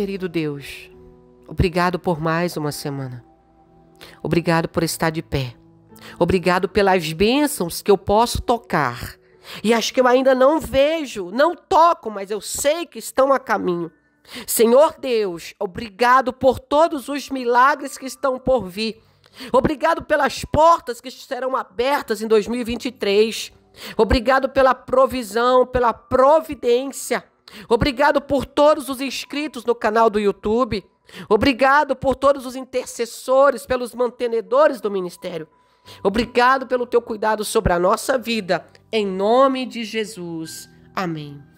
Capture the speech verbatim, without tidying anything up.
querido Deus, obrigado por mais uma semana. Obrigado por estar de pé. Obrigado pelas bênçãos que eu posso tocar. E as que eu ainda não vejo, não toco, mas eu sei que estão a caminho. Senhor Deus, obrigado por todos os milagres que estão por vir. Obrigado pelas portas que serão abertas em dois mil e vinte e três. Obrigado pela provisão, pela providência. Obrigado por todos os inscritos no canal do YouTube. Obrigado por todos os intercessores, pelos mantenedores do ministério. Obrigado pelo teu cuidado sobre a nossa vida. Em nome de Jesus. Amém.